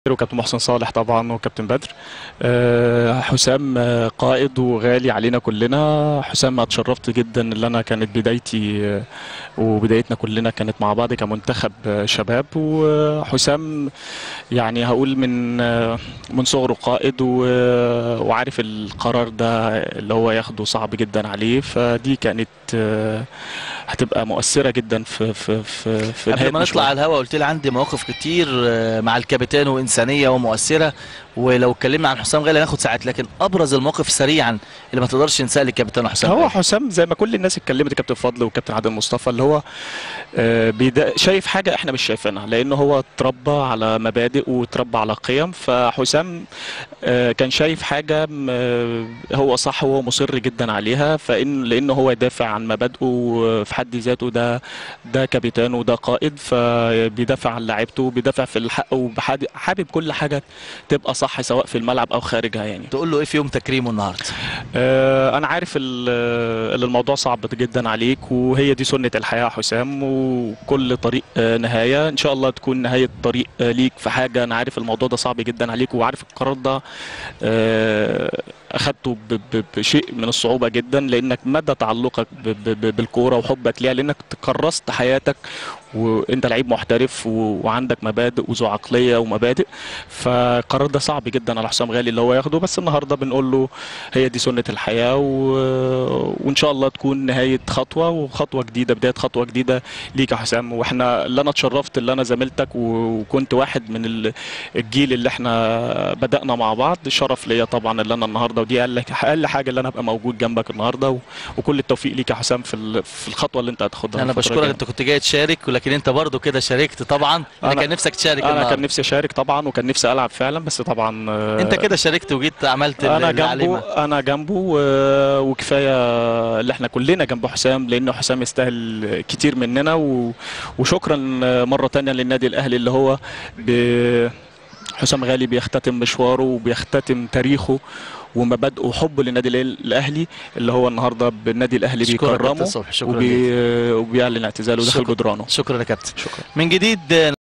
وكابتن محسن صالح طبعا وكابتن بدر. حسام قائد وغالي علينا كلنا. حسام اتشرفت جدا اللي انا كانت بدايتي وبدايتنا كلنا كانت مع بعض كمنتخب شباب. وحسام يعني هقول من صغره قائد وعارف القرار ده اللي هو ياخده صعب جدا عليه، فدي كانت هتبقى مؤثرة جدا في قبل ما نطلع على الهوا قلت لي عندي مواقف كتير مع الكابتن وإنسانية ومؤثرة، ولو اتكلمنا عن حسام غالي هناخد ساعات، لكن ابرز المواقف سريعا اللي ما تقدرش ننساها للكابتن حسام غالي. هو حسام زي ما كل الناس اتكلمت، كابتن فضل وكابتن عادل مصطفى، اللي هو شايف حاجه احنا مش شايفينها، لانه هو اتربى على مبادئ واتربى على قيم. فحسام كان شايف حاجه هو صح، هو مصر جدا عليها، لانه هو يدافع عن مبادئه في حد ذاته. ده كابتن وده قائد، فبيدافع عن لعيبته، بيدافع في الحق، وحابب كل حاجه تبقى صح سواء في الملعب او خارجها. يعني تقول له ايه في يوم تكريمه النهارده؟ انا عارف الموضوع صعب جدا عليك، وهي دي سنة الحياة يا حسام، وكل طريق نهاية. ان شاء الله تكون نهاية طريق ليك في حاجة. انا عارف الموضوع ده صعب جدا عليك، وعارف القرار ده اخدته بشيء من الصعوبة جدا، لانك مدى تعلقك بالكورة وحبك ليها، لانك كرست حياتك وانت لعيب محترف وعندك مبادئ وذو عقليه ومبادئ. فالقرار ده صعب جدا على حسام غالي اللي هو ياخده، بس النهارده بنقول له هي دي سنه الحياه، وان شاء الله تكون نهايه خطوه وخطوه جديده، بدايه خطوه جديده ليك يا حسام. واحنا اللي انا اتشرفت اللي انا زميلتك وكنت واحد من الجيل اللي احنا بدانا مع بعض. شرف ليا طبعا اللي انا النهارده، ودي اقل حاجه اللي انا ابقى موجود جنبك النهارده. وكل التوفيق ليك يا حسام في الخطوه اللي انت هتاخدها. انا بشكرك، انت كنت جاي تشارك لكن انت برضو كده شاركت طبعا. انا كان نفسك تشارك انا كان نفسي اشارك طبعا، وكان نفسي العب فعلا، بس طبعا انت كده شاركت وجيت عملت انا جنبه وكفايه اللي احنا كلنا جنب حسام، لان حسام يستاهل كتير مننا. وشكرا مره تانية للنادي الاهلي اللي هو حسام غالي بيختتم مشواره وبيختتم تاريخه ومبادئه وحبه للنادي الاهلي، اللي هو النهارده بالنادي الاهلي بيكرمه وبيعلن اعتزاله داخل جدرانه. شكرا يا كابتن. شكرا من جديد.